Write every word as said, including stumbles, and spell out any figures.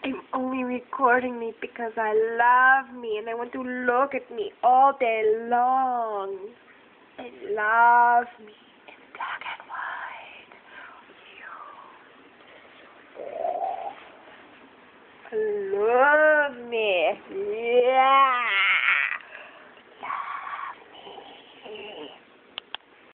I'm only recording me because I love me and I want to look at me all day long. I love me in black and white. You. I love